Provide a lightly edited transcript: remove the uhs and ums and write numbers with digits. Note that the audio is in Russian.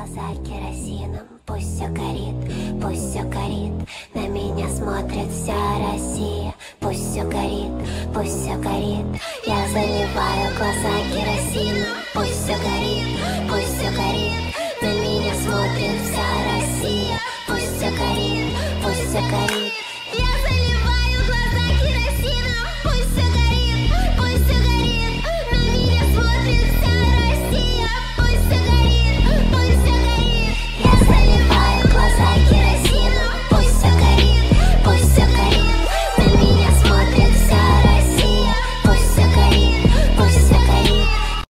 глаза керосином. Пусть все горит, на меня смотрит вся Россия. Пусть все горит, я за